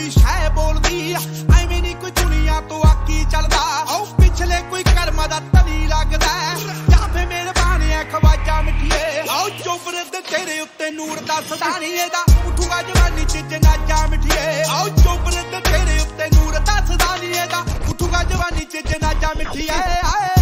कोई शह बोलदी एवें नहीं कोई दुनिया तो आकी चलदा पिछले कोई कर्म दा तनी लगदा जां फिर मेहरबान है ख्वाजा मिठिए चोबरे दे तेरे उत्ते नूर दसदा नहीं एदा उठूगा जवानी च जनाजा मिठिए चोबरे दे तेरे उत्ते नूर दसदा नहीं एदा उठूगा जवानी च जनाजा मिठिए।